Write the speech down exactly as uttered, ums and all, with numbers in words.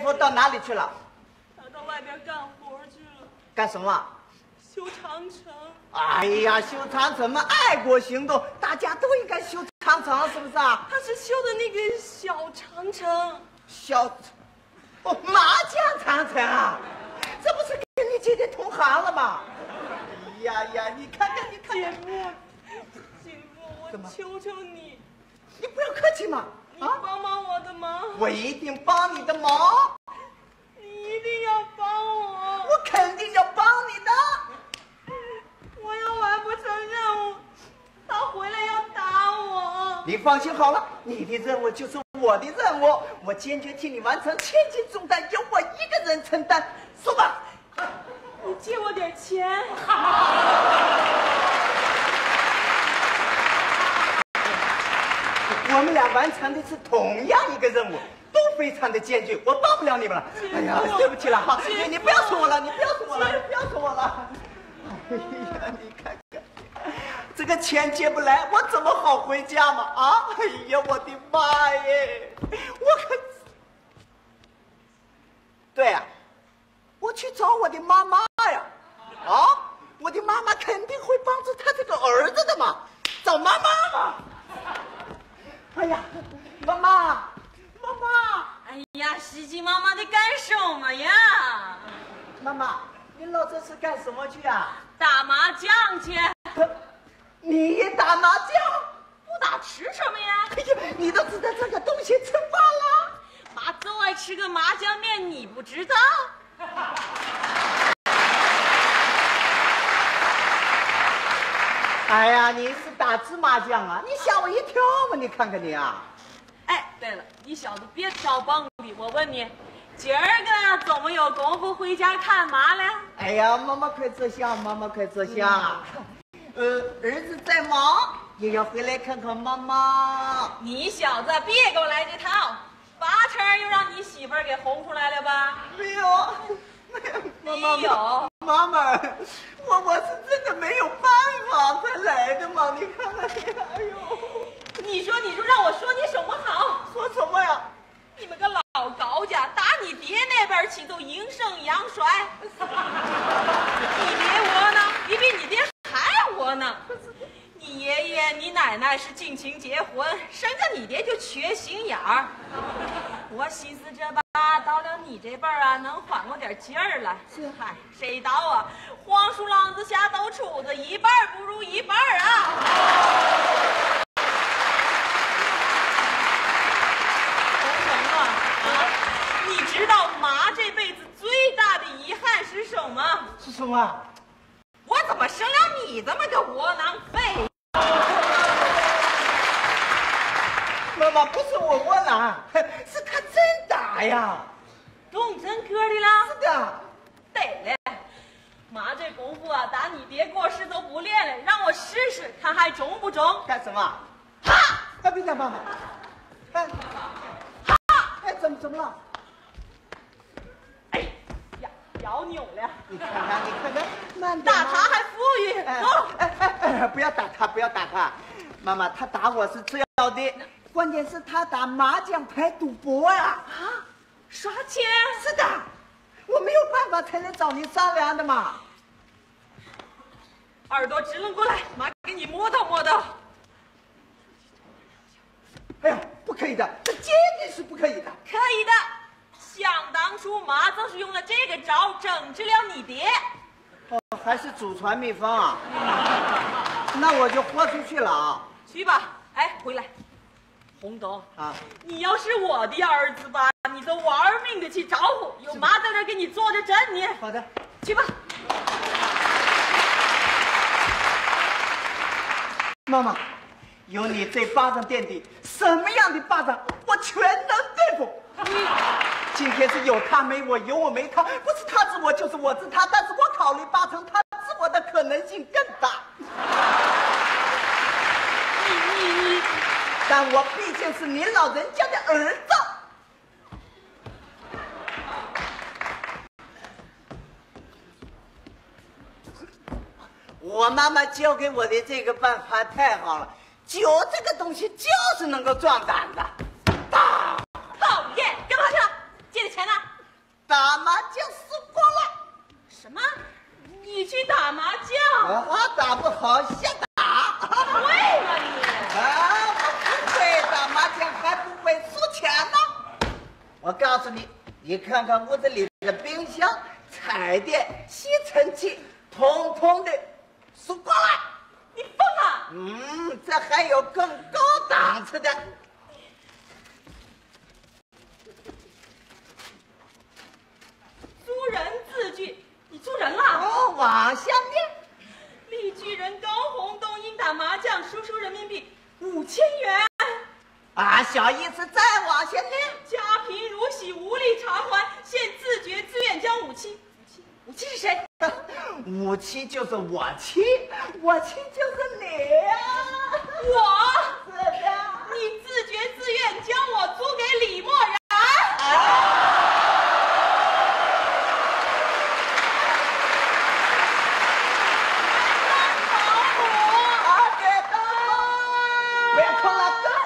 夫到哪里去了？ 他到外边干活去了。 干什么？ 修长城。 哎呀，修长城嘛，爱国行动，大家都应该修长城，是不是啊？ 他是修的那个小长城。 小，哦，麻将长城啊，这不是跟你姐姐同行了吗？哎呀呀，你看看，你看看。 姐夫，姐夫，我求求你， 你不要客气嘛。 你帮帮我的忙。 我一定帮你的忙。 你一定要帮我。 我肯定要帮你的。 我要完不成任务，他回来要打我。 你放心好了，你的任务就是我的任务，我坚决替你完成，千斤重担由我一个人承担。说吧。 你借我点钱。 我们俩完成的是同样一个任务，都非常的艰巨，我帮不了你们了。哎呀，对不起了哈，你你不要说我了，你不要说我了，你不要说我了。哎呀，你看看，这个钱借不来，我怎么好回家嘛？啊！哎呀，我的妈耶！我可……对呀、啊，我去找我的妈妈呀！啊，我的妈妈肯定会帮助他这个儿子的嘛，找妈妈嘛。哎呀，妈妈，妈妈！ 哎呀，西西妈妈的干什么呀？ 妈妈，你老这是干什么去啊？ 打麻将去。 你也打麻将？ 不打吃什么呀？ 哎呀，你都知道这个东西吃饭了？ 妈就爱吃个麻酱面，你不知道？ 哎呀，你是打芝麻酱啊？你吓我一跳嘛！你看看你啊！ 哎，对了，你小子别挑蹦迪，我问你，今儿个怎么有功夫回家看妈了？ 哎呀，妈妈快坐下，妈妈快坐下。嗯、呃，儿子在忙，也要回来看看妈妈。 你小子别给我来这套，八成又让你媳妇儿给轰出来了吧？ 没有，没有， 没有。 妈妈，我我是真的没有办法才来的嘛！你看看你，哎呦， 你说你说让我说你什么好？ 说什么呀？ 你们个老高家打你爹那边起都营生养衰，你爹窝囊，你比你爹还窝囊。你爷爷你奶奶是近亲结婚，生着你爹就缺心眼儿。我寻思这吧，到了你这辈儿啊，能缓过点劲儿来。是，嗨，谁道啊？黄鼠狼子下豆杵子，一半不如一半啊！你知道妈这辈子最大的遗憾是什么？ 是什么？ 我怎么生了你这么个窝囊废？ 妈妈，不是我窝囊，是他真打呀！ 动真格的了？ 是的。 对了，妈这功夫啊，打你爹过世都不练了，让我试试看还中不中？ 干什么？哈！哎，别打妈妈！哎，哈！哎，怎么怎么了？ 哎呀，腰扭了！ 你看看，你看看，慢点。 打他还富裕。 哎走。 哎哎哎！不要打他，不要打他！妈妈，他打我是次要的，关键是他打麻将牌赌博呀！ 啊，刷钱？ 是的，我没有办法才能找你商量的嘛。 耳朵支棱过来，妈给你摸到摸到。 哎呀，不可以的，这坚决是不可以的。 可以的，想当初妈就是用了这个招整治了你爹。 哦，还是祖传秘方啊？那我就豁出去了啊！ 去吧，哎，回来，红豆啊， 你要是我的儿子吧，你都玩命的去招呼，有妈在这给你坐着阵呢。 好的， 去吧。 妈妈，有你这巴掌垫底，什么样的巴掌我全能对付。今天是有他没我，有我没他，不是他治我就是我治他，但是我考虑八成他治我的可能性更大。 你你你， 但我毕竟是您老人家的儿子。我妈妈教给我的这个办法太好了，酒这个东西就是能够壮胆的。大讨厌，干嘛去了？借的钱呢？ 好下打。 会吗你？ 啊，我不会打麻将，还不会输钱呢。我告诉你，你看看屋子里的冰箱、彩电、吸尘器，通通的输光了。 你疯了？ 嗯，这还有更高档次的。 租人字据，你租人了？ 哦，往下面。 绿巨人高洪东因打麻将输出人民币五千元。 啊，小意思，再往下念。 家贫如洗，无力偿还，现自觉自愿将五七。五七是谁？ 五七就是我妻，我妻就是你呀、啊。 我？ 是的。 你自觉自愿将我租给李默然？ 啊！别空了，